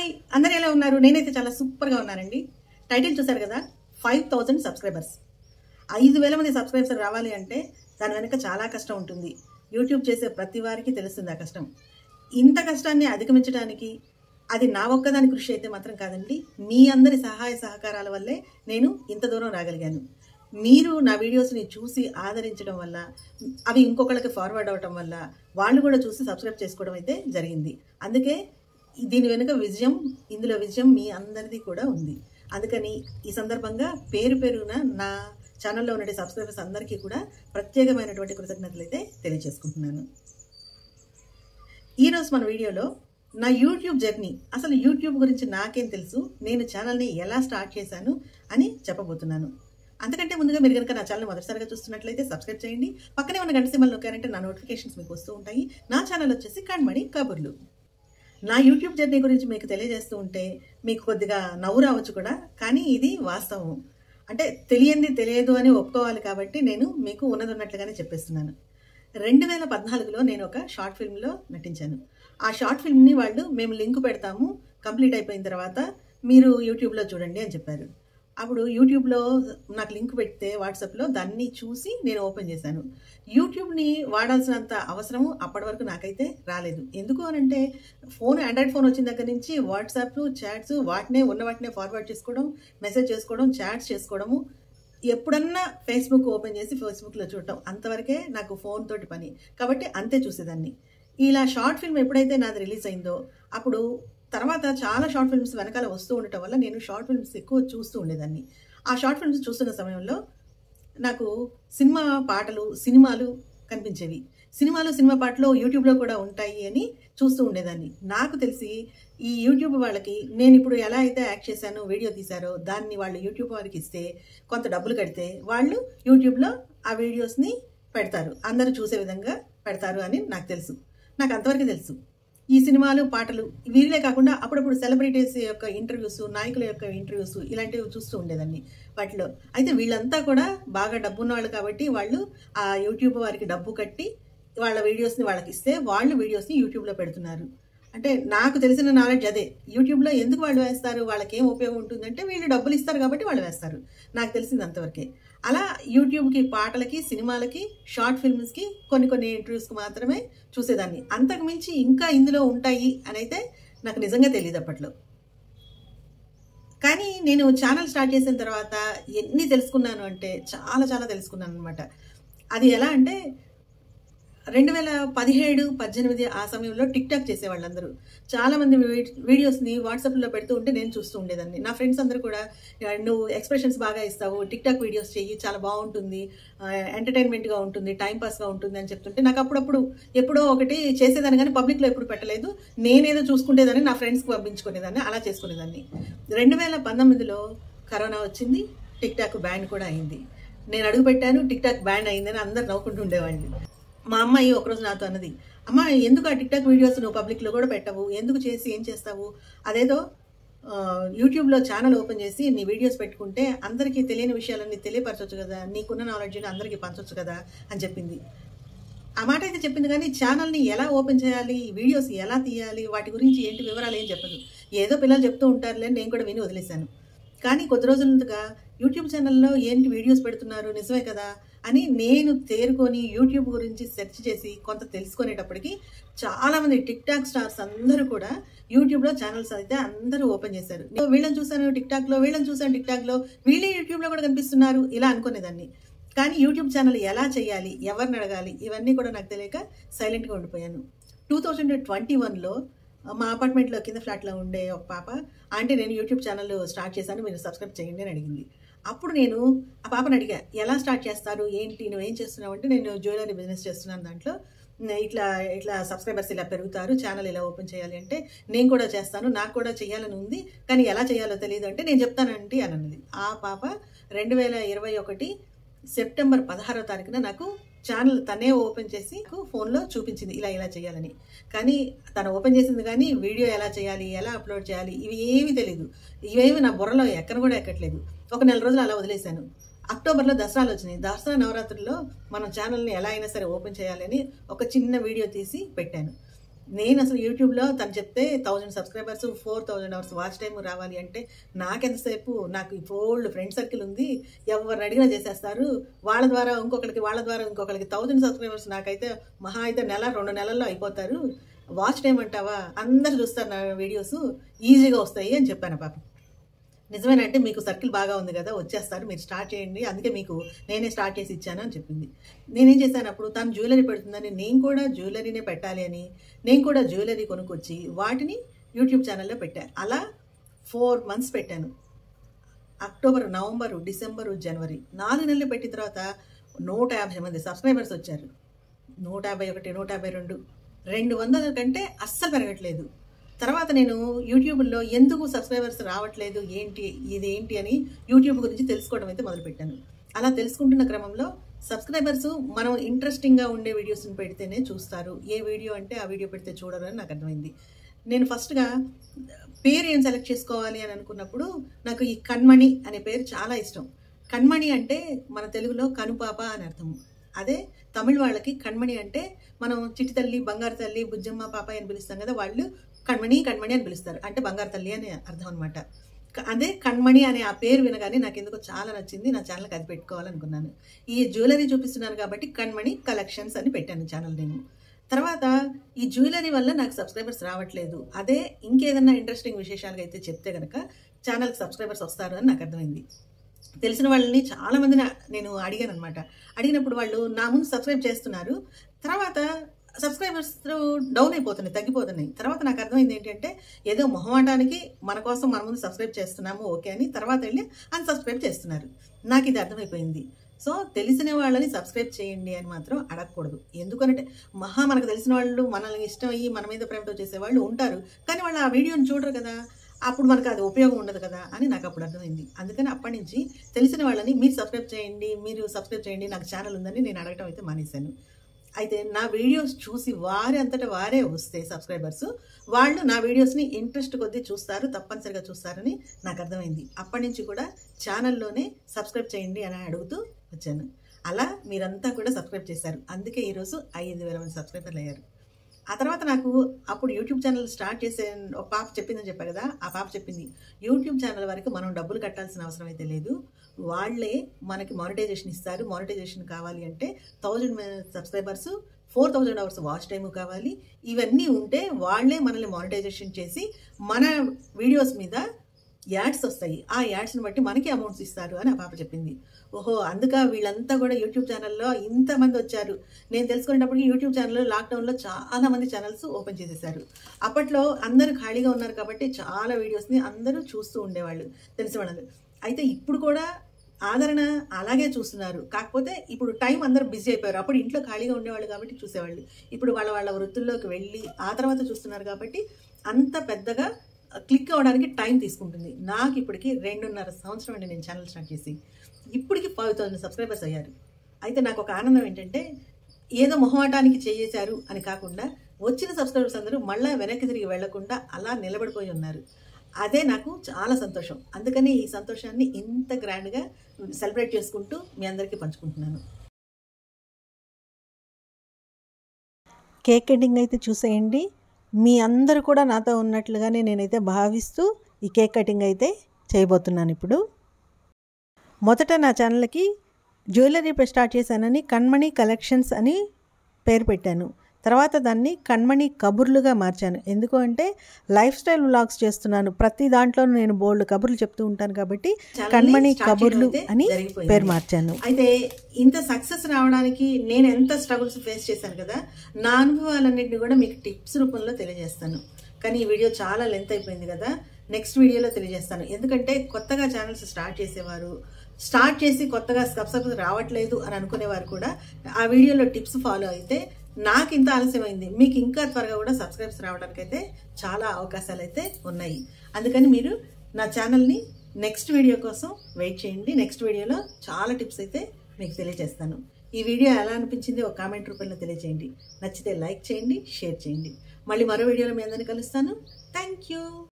Hi అందరూ ఎలా ఉన్నారు? నేనైతే చాలా సూపర్గా ఉన్నానండి. టైటిల్ చూసారు కదా, 5000 సబ్స్క్రైబర్స్. 5000 మంది సబ్స్క్రైబర్స్ రావాలి అంటే దాని వెనుక చాలా కష్టం ఉంటుంది. యూట్యూబ్ చేసే ప్రతి వారికి తెలుస్తుంది ఆ కష్టం. ఇంత కష్టాన్ని అధిగమించడానికి అది నా ఒక్కదాని కృషి అయితే మాత్రం కాదండి. మీ అందరి సహాయ సహకారాల వల్లే నేను ఇంత దూరం రాగలిగాను. మీరు నా వీడియోస్ని చూసి ఆదరించడం వల్ల, అవి ఇంకొకళ్ళకి ఫార్వర్డ్ అవడం వల్ల వాళ్ళు కూడా చూసి సబ్స్క్రైబ్ చేసుకోవడం అయితే జరిగింది. అందుకే దీని వెనుక విజయం, ఇందులో విజయం మీ అందరిది కూడా ఉంది. అందుకని ఈ సందర్భంగా పేరు పేరున నా ఛానల్లో ఉండే సబ్స్క్రైబర్స్ అందరికీ కూడా ప్రత్యేకమైనటువంటి కృతజ్ఞతలు అయితే తెలియజేసుకుంటున్నాను. ఈరోజు మన వీడియోలో నా యూట్యూబ్ జర్నీ, అసలు యూట్యూబ్ గురించి నాకేం తెలుసు, నేను ఛానల్ని ఎలా స్టార్ట్ చేశాను అని చెప్పబోతున్నాను. అంతకంటే ముందుగా మీరు కనుక నా ఛానల్ మొదటిసారిగా చూస్తున్నట్లయితే సబ్స్క్రైబ్ చేయండి. పక్కనే ఉన్న గంట సింబల్ నొక్కారంటే నా నోటిఫికేషన్స్ మీకు వస్తూ ఉంటాయి. నా ఛానల్ వచ్చేసి కణ్మణి కబుర్లు. నా యూట్యూబ్ జర్నీ గురించి మీకు తెలియజేస్తూ ఉంటే మీకు కొద్దిగా నవ్వు రావచ్చు కూడా, కానీ ఇది వాస్తవం. అంటే తెలియదు అని ఒప్పుకోవాలి కాబట్టి నేను మీకు ఉన్నట్లుగానే చెప్పేస్తున్నాను. 2014లో నేను ఒక షార్ట్ ఫిల్మ్లో నటించాను. ఆ షార్ట్ ఫిల్మ్ని వాళ్ళు మేము లింక్ పెడతాము, కంప్లీట్ అయిపోయిన తర్వాత మీరు యూట్యూబ్లో చూడండి అని చెప్పారు. అప్పుడు యూట్యూబ్లో నాకు లింక్ పెడితే వాట్సాప్లో దాన్ని చూసి నేను ఓపెన్ చేశాను. యూట్యూబ్ని వాడాల్సినంత అవసరం అప్పటి వరకు నాకైతే రాలేదు. ఎందుకు అనంటే ఆండ్రాయిడ్ ఫోన్ వచ్చిన దగ్గర నుంచి వాట్సాప్, చాట్స్ వాటినే ఫార్వర్డ్ చేసుకోవడం, మెసేజ్ చేసుకోవడం, చాట్స్ చేసుకోవడము, ఎప్పుడన్నా ఫేస్బుక్ ఓపెన్ చేసి ఫేస్బుక్లో చూడటం, అంతవరకే నాకు ఫోన్ తోటి పని. కాబట్టి అంతే చూసేదాన్ని. ఇలా షార్ట్ ఫిల్మ్ ఎప్పుడైతే నాది రిలీజ్ అయిందో అప్పుడు తర్వాత చాలా షార్ట్ ఫిల్మ్స్ వెనకాల వస్తూ ఉండటం వల్ల నేను షార్ట్ ఫిల్మ్స్ ఎక్కువ చూస్తూ ఉండేదాన్ని. ఆ షార్ట్ ఫిల్మ్స్ చూస్తున్న సమయంలో నాకు సినిమా పాటలు, సినిమాలు కనిపించేవి. సినిమా పాటలు యూట్యూబ్లో కూడా ఉంటాయి అని చూస్తూ ఉండేదాన్ని. నాకు తెలిసి ఈ యూట్యూబ్ వాళ్ళకి నేను ఇప్పుడు ఎలా అయితే యాక్ట్ చేశానో, వీడియో తీశారో దాన్ని వాళ్ళు యూట్యూబ్ వారికి ఇస్తే కొంత డబ్బులు కడితే వాళ్ళు యూట్యూబ్లో ఆ వీడియోస్ని పెడతారు, అందరూ చూసే విధంగా పెడతారు అని నాకు తెలుసు. నాకు అంతవరకు తెలుసు. ఈ సినిమాలు, పాటలు వీళ్ళే కాకుండా అప్పుడప్పుడు సెలబ్రిటీస్ యొక్క ఇంటర్వ్యూస్, నాయకుల యొక్క ఇంటర్వ్యూస్ ఇలాంటివి చూస్తూ ఉండేదాన్ని వాటిలో. అయితే వీళ్ళంతా కూడా బాగా డబ్బున్న వాళ్ళు కాబట్టి వాళ్ళు ఆ యూట్యూబ్ వారికి డబ్బు కట్టి వాళ్ళ వీడియోస్ని వాళ్ళకి ఇస్తే వాళ్ళు వీడియోస్ని యూట్యూబ్లో పెడుతున్నారు. అంటే నాకు తెలిసిన నాలెడ్జ్ అదే. యూట్యూబ్లో ఎందుకు వాళ్ళు వేస్తారు, వాళ్ళకి ఏం ఉపయోగం ఉంటుందంటే వీళ్ళు డబ్బులు ఇస్తారు కాబట్టి వాళ్ళు వేస్తారు. నాకు తెలిసింది అంతవరకే. అలా యూట్యూబ్కి, పాటలకి, సినిమాలకి, షార్ట్ ఫిల్మ్స్కి, కొన్ని ఇంటర్వ్యూస్కి మాత్రమే చూసేదాన్ని. అంతకు మించి ఇంకా ఇందులో ఉంటాయి అని అయితే నాకు నిజంగా తెలియదు అప్పట్లో. కానీ నేను ఛానల్ స్టార్ట్ చేసిన తర్వాత ఎన్ని తెలుసుకున్నాను అంటే చాలా తెలుసుకున్నాను అనమాట. అది ఎలా అంటే 2017, 18 ఆ సమయంలో టిక్ టాక్ చేసేవాళ్ళందరూ చాలామంది వీడియోస్ని వాట్సాప్లో పెడుతూ ఉంటే నేను చూస్తూ ఉండేదాన్ని. నా ఫ్రెండ్స్ అందరూ కూడా నువ్వు ఎక్స్ప్రెషన్స్ బాగా ఇస్తావు, టిక్ టాక్ వీడియోస్ చెయ్యి, చాలా బాగుంటుంది, ఎంటర్టైన్మెంట్గా ఉంటుంది, టైంపాస్గా ఉంటుంది అని చెప్తుంటే నాకు అప్పుడప్పుడు ఎప్పుడో ఒకటి చేసేదాన్ని, కానీ పబ్లిక్లో ఎప్పుడు పెట్టలేదు. నేనేదో చూసుకుంటేదాన్ని, నా ఫ్రెండ్స్కి పంపించుకునేదాన్ని, అలా చేసుకునేదాన్ని. 2019లో కరోనా వచ్చింది, టిక్ టాక్ బ్యాన్ కూడా అయింది. నేను అడుగు పెట్టాను, టిక్ టాక్ బ్యాన్ అయిందని అందరు నవ్వుకుంటూ ఉండేవాళ్ళు. మా అమ్మాయి ఒకరోజు నాతో అన్నది, అమ్మ ఎందుకు ఆ టిక్ టాక్ వీడియోస్ నువ్వు పబ్లిక్లో కూడా పెట్టవు, ఎందుకు చేసి ఏం చేస్తావు, అదేదో యూట్యూబ్లో ఛానల్ ఓపెన్ చేసి నీ వీడియోస్ పెట్టుకుంటే అందరికీ తెలియని విషయాలన్నీ తెలియపరచవచ్చు కదా, నీకున్న నాలెడ్జ్ని అందరికీ పంచవచ్చు కదా అని చెప్పింది. ఆ మాట అయితే చెప్పింది, కానీ ఛానల్ని ఎలా ఓపెన్ చేయాలి, వీడియోస్ ఎలా తీయాలి, వాటి గురించి ఏంటి వివరాలు ఏం చెప్పదు. ఏదో పిల్లలు చెప్తూ ఉంటారులే, నేను కూడా విని వదిలేశాను. కానీ కొద్ది రోజులుగా యూట్యూబ్ ఛానల్లో ఏంటి వీడియోస్ పెడుతున్నారు, నిజమే కదా అని నేను తేరుకొని యూట్యూబ్ గురించి సెర్చ్ చేసి కొంత తెలుసుకునేటప్పటికి చాలామంది టిక్ టాక్ స్టార్స్ అందరూ కూడా యూట్యూబ్లో ఛానల్స్ అయితే అందరూ ఓపెన్ చేశారు. వీళ్ళని చూసాను టిక్ టాక్లో, వీళ్ళే యూట్యూబ్లో కూడా కనిపిస్తున్నారు, ఇలా అనుకునేదాన్ని. కానీ యూట్యూబ్ ఛానల్ ఎలా చేయాలి, ఎవరిని అడగాలి, ఇవన్నీ కూడా నాకు తెలియక సైలెంట్గా ఉండిపోయాను. 2021లో మా అపార్ట్మెంట్లో కింద ఫ్లాట్లో ఉండే ఒక పాప, ఆంటీ నేను యూట్యూబ్ ఛానల్ స్టార్ట్ చేశాను, మీరు సబ్స్క్రైబ్ చేయండి అని అడిగింది. అప్పుడు నేను ఆ పాపను అడిగా, ఎలా స్టార్ట్ చేస్తారు, ఏంటి, నువ్వేం చేస్తున్నావు అంటే, నేను జ్యువెలరీ బిజినెస్ చేస్తున్నాను, దాంట్లో ఇట్లా సబ్స్క్రైబర్స్ ఇలా పెరుగుతారు, ఛానల్ ఇలా ఓపెన్ చేయాలి అంటే నేను కూడా చేస్తాను, నాకు కూడా చేయాలని ఉంది, కానీ ఎలా చేయాలో తెలియదు అంటే నేను చెప్తానంటే అని అన్నది. ఆ పాప 2021 సెప్టెంబర్ 16వ తారీఖున నాకు ఛానల్ తనే ఓపెన్ చేసి ఫోన్లో చూపించింది ఇలా చేయాలని. కానీ తను ఓపెన్ చేసింది కానీ వీడియో ఎలా చేయాలి, ఎలా అప్లోడ్ చేయాలి, ఇవి ఏమీ తెలీదు. ఇవేమి నా బుర్రలో ఎక్కడ కూడా ఎక్కట్లేదు. ఒక నెల రోజులు అలా వదిలేశాను. అక్టోబర్లో దసరాలు వచ్చినాయి. దసరా నవరాత్రుల్లో మనం ఛానల్ని ఎలా అయినా సరే ఓపెన్ చేయాలని ఒక చిన్న వీడియో తీసి పెట్టాను. నేను అసలు యూట్యూబ్లో తను చెప్తే 1000 సబ్స్క్రైబర్స్ 4000 అవర్స్ వాచ్ టైం రావాలి అంటే నాకెంతసేపు, నాకు ఓల్డ్ ఫ్రెండ్ సర్కిల్ ఉంది, ఎవరిని అడిగినా చేసేస్తారు, వాళ్ళ ద్వారా ఇంకొకరికి 1000 సబ్స్క్రైబర్స్, నాకైతే మహా అయితే నెల 2 నెలల్లో అయిపోతారు, వాచ్ టైం అంటావా, అందరు చూస్తారు నా వీడియోస్, ఈజీగా వస్తాయి అని చెప్పాను పాప. నిజమేనంటే మీకు సర్కిల్ బాగా ఉంది కదా, వచ్చేస్తారు, మీరు స్టార్ట్ చేయండి, అందుకే మీకు నేనే స్టార్ట్ చేసి ఇచ్చాను అని చెప్పింది. నేనేం చేశాను, అప్పుడు తను జ్యువెలరీ పెడుతుందని నేను కూడా జ్యువెలరీనే పెట్టాలి అని నేను కూడా జ్యువెలరీ కొనుక్కొచ్చి వాటిని యూట్యూబ్ ఛానల్లో పెట్టాను. అలా 4 months పెట్టాను. అక్టోబర్, నవంబరు, డిసెంబరు, జనవరి 4 నెలలు పెట్టిన తర్వాత 150 మంది సబ్స్క్రైబర్స్ వచ్చారు. 151, 152, 200 కంటే అస్సలు పెరగట్లేదు. తర్వాత నేను యూట్యూబ్లో ఎందుకు సబ్స్క్రైబర్స్ రావట్లేదు, ఇదేంటి అని యూట్యూబ్ గురించి తెలుసుకోవడం అయితే మొదలుపెట్టాను. అలా తెలుసుకుంటున్న క్రమంలో సబ్స్క్రైబర్స్ మనం ఇంట్రెస్టింగ్గా ఉండే వీడియోస్ని పెడితేనే చూస్తారు, ఏ వీడియో అంటే ఆ వీడియో పెడితే చూడరు అని నాకు అర్థమైంది. నేను ఫస్ట్గా పేరు ఏం సెలెక్ట్ చేసుకోవాలి అని అనుకున్నప్పుడు నాకు ఈ కణ్మణి అనే పేరు చాలా ఇష్టం. కణ్మణి అంటే మన తెలుగులో కనుపాప అని అర్థము. అదే తమిళ వాళ్ళకి కణ్మణి అంటే మనం చిట్టి తల్లి, బంగారు తల్లి, బుజ్జమ్మ పాప అని పిలుస్తాం కదా, వాళ్ళు కణ్మణి అని పిలుస్తారు, అంటే బంగారు తల్లి అని అర్థం అనమాట. అదే కణ్మణి అనే ఆ పేరు వినగానే నాకు ఎందుకో చాలా నచ్చింది, నా ఛానల్కి అది పెట్టుకోవాలనుకున్నాను. ఈ జ్యువెలరీ చూపిస్తున్నాను కాబట్టి కణ్మణి కలెక్షన్స్ అని పెట్టాను ఛానల్ నేను. తర్వాత ఈ జ్యువెలరీ వల్ల నాకు సబ్స్క్రైబర్స్ రావట్లేదు, అదే ఇంకేదన్నా ఇంట్రెస్టింగ్ విశేషాలుగా అయితే చెప్తే కనుక ఛానల్కి సబ్స్క్రైబర్స్ వస్తారు అని నాకు అర్థమైంది. తెలిసిన వాళ్ళని చాలామంది నేను అడిగాను అనమాట. అడిగినప్పుడు వాళ్ళు నా ముందు సబ్స్క్రైబ్ చేస్తున్నారు, తర్వాత సబ్స్క్రైబర్స్ డౌన్ అయిపోతున్నాయి, తగ్గిపోతున్నాయి. తర్వాత నాకు అర్థమైంది ఏంటంటే ఏదో మొహమాటానికి మన కోసం మన ముందు సబ్స్క్రైబ్ చేస్తున్నాము ఓకే అని, తర్వాత వెళ్ళి అన్సబ్స్క్రైబ్ చేస్తున్నారు. నాకు ఇది అర్థమైపోయింది. సో తెలిసిన వాళ్ళని సబ్స్క్రైబ్ చేయండి అని మాత్రం అడగకూడదు. ఎందుకంటే మనకు తెలిసిన వాళ్ళు మనల్ని ఇష్టం అయ్యి మన మీద ప్రేమతో చేసేవాళ్ళు ఉంటారు, కానీ వాళ్ళు ఆ వీడియోని చూడరు కదా, అప్పుడు మనకు అది ఉపయోగం ఉండదు కదా అని నాకు అప్పుడు అర్థమైంది. అందుకని అప్పటి నుంచి తెలిసిన వాళ్ళని మీరు సబ్స్క్రైబ్ చేయండి, నాకు ఛానల్ ఉందని నేను అడగటం అయితే మానేశాను. అయితే నా వీడియోస్ చూసి వారి అంతటా వారే వస్తే సబ్స్క్రైబర్స్, వాళ్ళు నా వీడియోస్ని ఇంట్రెస్ట్ కొద్దీ చూస్తారు, తప్పనిసరిగా చూస్తారని నాకు అర్థమైంది. అప్పటి నుంచి కూడా ఛానల్లోనే సబ్స్క్రైబ్ చేయండి అని అడుగుతూ వచ్చాను. అలా మీరంతా కూడా సబ్స్క్రైబ్ చేశారు, అందుకే ఈరోజు 5000 మంది సబ్స్క్రైబర్లు అయ్యారు. ఆ తర్వాత నాకు అప్పుడు యూట్యూబ్ ఛానల్ స్టార్ట్ చేసే ఒక పాప చెప్పిందని చెప్పా కదా, ఆ పాప చెప్పింది యూట్యూబ్ ఛానల్ వరకు మనం డబ్బులు కట్టాల్సిన అవసరం అయితే లేదు, వాళ్ళే మనకి మానిటైజేషన్ ఇస్తారు. మానిటైజేషన్ కావాలి అంటే 1000 సబ్స్క్రైబర్స్, 4000 అవర్స్ వాచ్ టైము కావాలి. ఇవన్నీ ఉంటే వాళ్ళే మనల్ని మానిటైజేషన్ చేసి మన వీడియోస్ మీద యాడ్స్ వస్తాయి, ఆ యాడ్స్ని బట్టి మనకి అమౌంట్స్ ఇస్తారు అని ఆ పాప చెప్పింది. ఓహో, అందుక వీళ్ళంతా కూడా యూట్యూబ్ ఛానల్లో ఇంతమంది వచ్చారు. నేను తెలుసుకునేటప్పటికి యూట్యూబ్ ఛానల్లో లాక్డౌన్లో చాలా మంది ఛానల్స్ ఓపెన్ చేసేసారు. అప్పట్లో అందరూ ఖాళీగా ఉన్నారు కాబట్టి చాలా వీడియోస్ని అందరూ చూస్తూ ఉండేవాళ్ళు తెలిసిన వాళ్ళు. అయితే ఇప్పుడు కూడా ఆదరణ అలాగే చూస్తున్నారు, కాకపోతే ఇప్పుడు టైం అందరూ బిజీ అయిపోయారు. అప్పుడు ఇంట్లో ఖాళీగా ఉండేవాళ్ళు కాబట్టి చూసేవాళ్ళు, ఇప్పుడు వాళ్ళ వృత్తుల్లోకి వెళ్ళి ఆ తర్వాత చూస్తున్నారు కాబట్టి అంత పెద్దగా క్లిక్ అవ్వడానికి టైం తీసుకుంటుంది. నాకు ఇప్పటికి 2.5 సంవత్సరం అండి నేను ఛానల్ స్టార్ట్ చేసి, ఇప్పటికి 10,000 సబ్స్క్రైబర్స్ అయ్యారు. అయితే నాకు ఒక ఆనందం ఏంటంటే ఏదో మొహమాటానికి చేసేశారు అని కాకుండా వచ్చిన సబ్స్క్రైబర్స్ అందరూ మళ్ళీ వెనక్కి తిరిగి వెళ్లకుండా అలా నిలబడిపోయి ఉన్నారు. అదే నాకు చాలా సంతోషం. అందుకని ఈ సంతోషాన్ని ఇంత గ్రాండ్గా సెలబ్రేట్ చేసుకుంటూ మీ అందరికీ పంచుకుంటున్నాను. కేక్ కటింగ్ అయితే చూసేయండి. మీ అందరూ కూడా నాతో ఉన్నట్లుగానే నేనైతే భావిస్తూ ఈ కేక్ కటింగ్ అయితే చేయబోతున్నాను. ఇప్పుడు మొదట నా ఛానల్కి జ్యువెలరీ స్టార్ట్ చేశానని కణ్మణి కలెక్షన్స్ అని పేరు పెట్టాను. తర్వాత దాన్ని కణ్మణి కబుర్లుగా మార్చాను. ఎందుకు అంటే లైఫ్ స్టైల్ వ్లాగ్స్ చేస్తున్నాను, ప్రతి దాంట్లో నేను బోల్డ్ కబుర్లు చెప్తూ ఉంటాను కాబట్టి కణ్మణి కబుర్లు అని పేరు మార్చాను. అయితే ఇంత సక్సెస్ రావడానికి నేను ఎంత స్ట్రగుల్స్ ఫేస్ చేశాను కదా, నా అనుభవాలన్నింటినీ కూడా మీకు టిప్స్ రూపంలో తెలియజేస్తాను. కానీ ఈ వీడియో చాలా లెంత్ అయిపోయింది కదా, నెక్స్ట్ వీడియోలో తెలియజేస్తాను. ఎందుకంటే కొత్తగా ఛానల్స్ స్టార్ట్ చేసి కొత్తగా సబ్స్క్రైబర్స్ రావట్లేదు అని అనుకునేవారు కూడా ఆ వీడియోలో టిప్స్ ఫాలో అయితే నాకు ఇంత ఆలస్యమైంది, మీకు ఇంకా త్వరగా కూడా సబ్స్క్రైబర్స్ రావడానికి అయితే చాలా అవకాశాలు అయితే ఉన్నాయి. అందుకని మీరు నా ఛానల్ని నెక్స్ట్ వీడియో కోసం వెయిట్ చేయండి. నెక్స్ట్ వీడియోలో చాలా టిప్స్ అయితే మీకు తెలియజేస్తాను. ఈ వీడియో ఎలా అనిపించింది ఒక కామెంట్ రూపంలో తెలియజేయండి. నచ్చితే లైక్ చేయండి, షేర్ చేయండి. మళ్ళీ మరో వీడియోలో మీ అందరినీ కలుస్తాను. Thank you.